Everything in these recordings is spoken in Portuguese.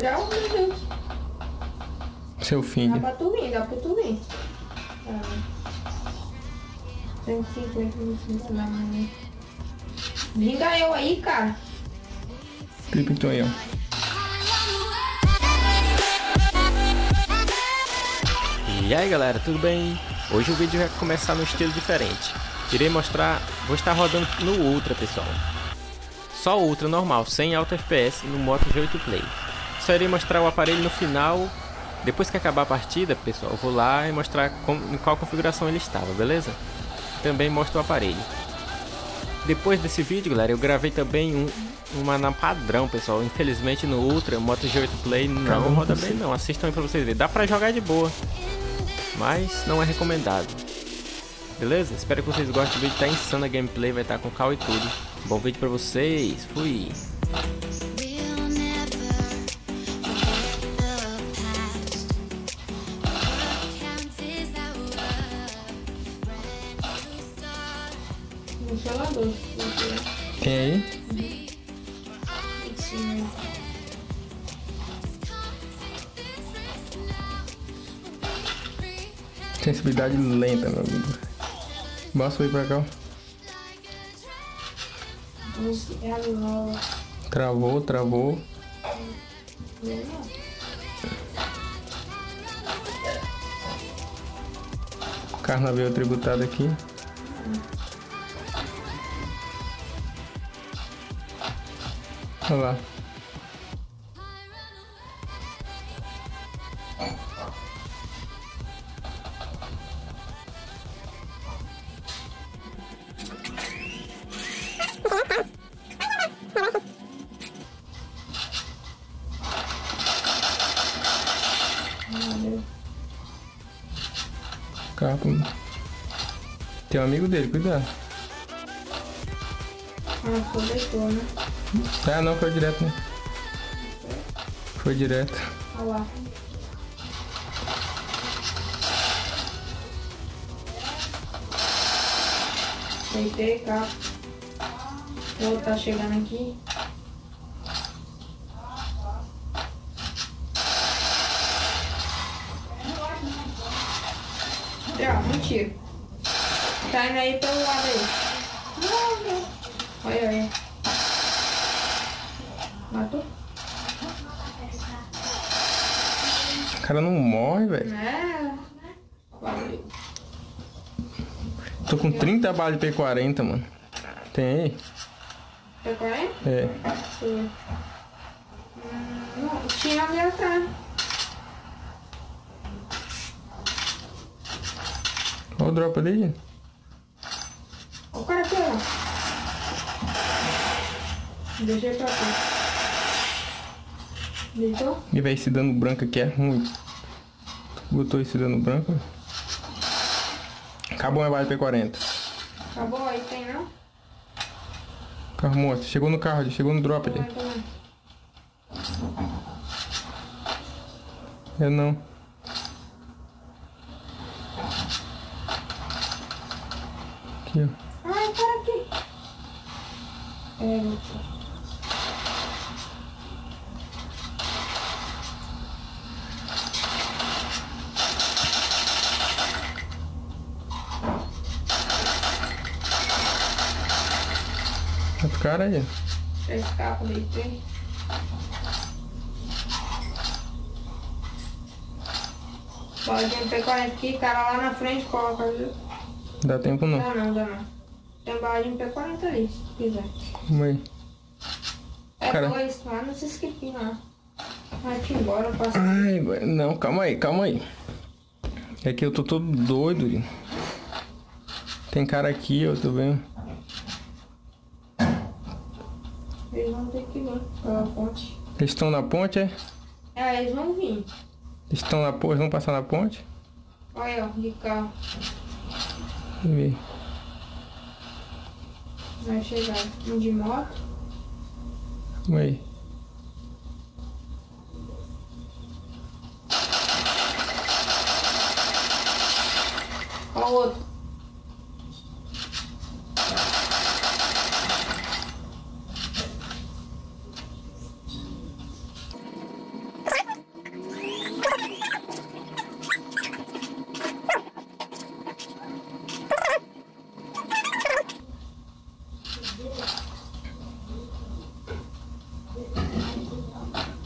esperar um minuto. Seu filho. Dá pra tu vir. 150 minutos da manhã. Vinga eu aí, cara. Clipe então aí, ó. E aí galera, tudo bem? Hoje o vídeo vai começar num estilo diferente. Irei mostrar, vou estar rodando no Ultra, pessoal. Só o Ultra normal, sem alto FPS no Moto G8 Play. Só irei mostrar o aparelho no final. Depois que acabar a partida, pessoal, eu vou lá e mostrar em qual configuração ele estava, beleza? Também mostro o aparelho. Depois desse vídeo, galera, eu gravei também uma na padrão, pessoal. Infelizmente no Ultra, Moto G8 Play não roda bem não. Assistam aí pra vocês verem. Dá pra jogar de boa, mas não é recomendado. Beleza? Espero que vocês gostem do vídeo. Tá insana a gameplay, vai estar com cal e tudo. Bom vídeo pra vocês. Fui! Tem aí? Sensibilidade lenta, meu amigo. Basta vir pra cá. Travou. Carnaval tributado aqui. Olha lá. Capo. Tem um amigo dele, cuidado. Foi deitou, né? Ah, não, foi direto, né? Foi direto. Olha lá. Deitei, cá. O outro tá chegando aqui. Mentira. Tá indo aí pelo lado aí. Não. Olha. Matou? O cara não morre, velho. Valeu. Tô com 30 balas de P40, mano. Tem aí? P40? É. Não, tinha ali atrás. Olha o drop ali, gente. Olha o cara aqui, ó. Deixa ele pra cá. Deitou? E vai esse dano branco aqui é ruim. Botou esse dano branco. Acabou a bala de P40. Acabou aí, tem não? Carro monstro. Chegou no carro ali, chegou no drop ali. É não. Aqui, ó. Ai, para aqui. Outro cara aí. Esse carro deitei. Pode P40 aqui, cara lá na frente, coloca ali. Dá tempo não. Dá não. Tem baladinho P40 ali, se quiser. Vamos aí. É Cara. dois, lá não se esquipe não. Vai-te embora, passa. Ai, não, calma aí. É que eu tô todo doido, Lino. Tem cara aqui, eu tô vendo. Eles vão ter que vir pela ponte. Eles estão na ponte, é? É, eles vão vir. Eles estão na ponte, vão passar na ponte? Olha, ó, de carro. Deixa eu ver. Vai chegar um de moto. Vamos aí. Olha o outro.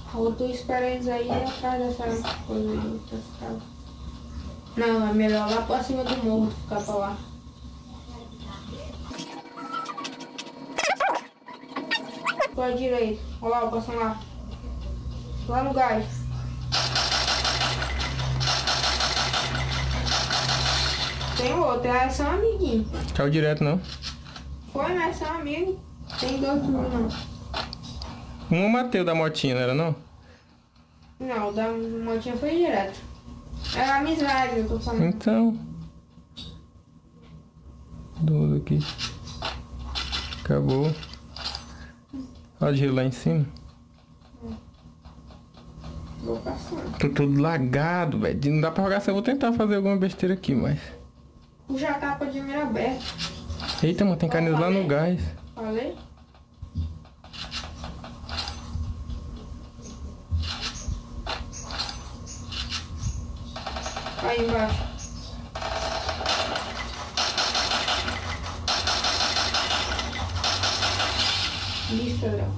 Ou tu espera eles aí atrás dessa coisa aí, dessa casa. Não, é melhor lá pra cima do morro ficar pra lá. Pra direita. Olha lá, passando lá. Lá no gás. Tem outro, é só amiguinho. Caiu direto, não? Foi, mas são amigos. Tem dois não. Um Mateu da motinha, não era não? Não, o da motinha foi direto. É amizade, eu tô falando. Então. Duas aqui. Acabou. Olha o gelo lá em cima. Vou passando. Tô todo lagado, velho. Não dá pra jogar assim. Eu vou tentar fazer alguma besteira aqui, mas... Puxa a capa de mira aberta. Eita, mano, tem caneta lá no gás. Falei? Aí embaixo. Isso, Léo.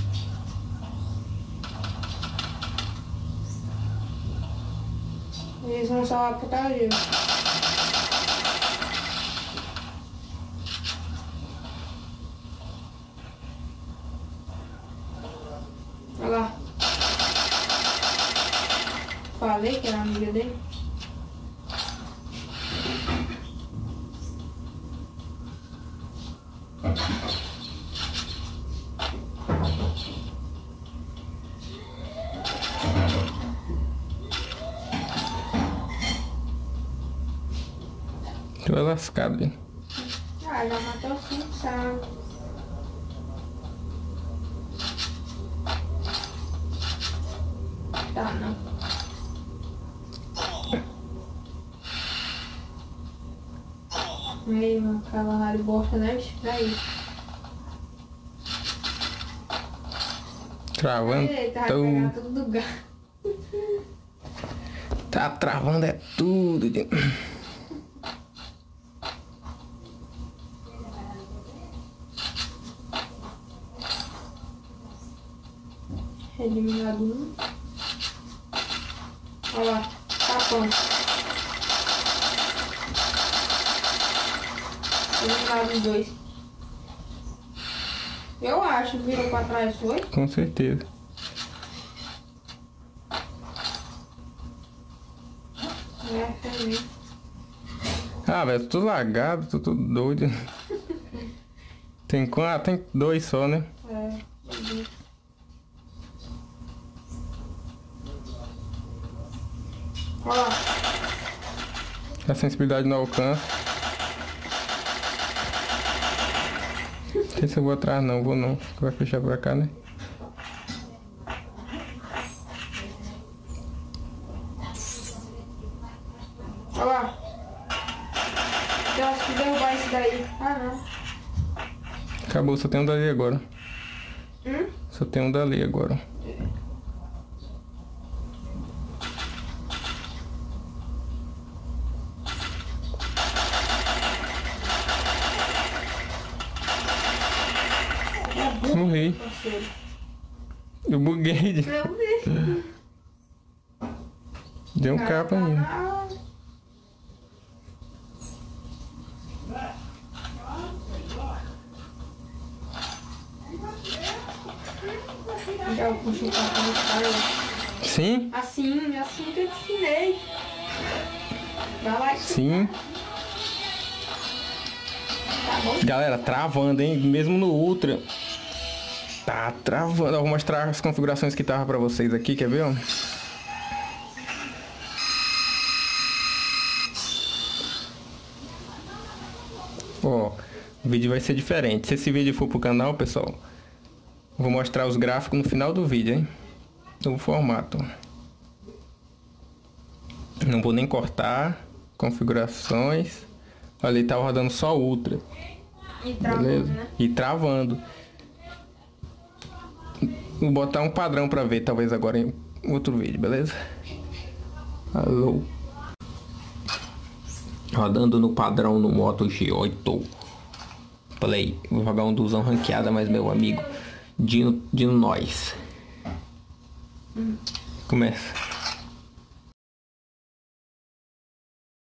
Eles vão salvar a putaria. Olha lá. Falei que era amiga dele. Tu é lascado, hein? Ah, já matou 5, sabe? Tá, não. Aí, mano, aquela rádio bosta, né? Aí. Travando. Eita, vai pegar tudo do gato. Tá travando é tudo. Eliminado 1. Olha lá, tapão. Eliminado 2. Eu acho, virou pra trás, foi? Com certeza. É, foi mesmo. Ah, velho, tô lagado, tô todo doido. Tem quanto? Ah, tem 2 só, né? É, olha lá. A sensibilidade não alcança. Não sei se eu vou atrás não, vou não. Vai fechar pra cá, né? Olha lá. Eu acho que derrubar isso daí. Ah, não. Acabou, só tem um dali agora. Só tem um dali agora. Morri. Parceiro. Eu buguei. Meu Deus. Deu um capa ainda. Já puxo o cartão do cara. Sim? Assim que eu te ensinei. Vai lá e Sim. tá bom. Galera, travando, hein? Mesmo no Ultra. Tá travando. Eu vou mostrar as configurações que tava pra vocês aqui, quer ver? Ó? Ó, o vídeo vai ser diferente. Se esse vídeo for pro canal, pessoal, vou mostrar os gráficos no final do vídeo, hein? No formato. Não vou nem cortar. Configurações. Olha, ele tava rodando só Ultra. E travando, Beleza? né? E travando. Vou botar um padrão pra ver, talvez agora em outro vídeo, beleza? Alô. Rodando no padrão no Moto G8 Play. Vou jogar um duzão ranqueada, mas meu amigo Dino Nós. Começa.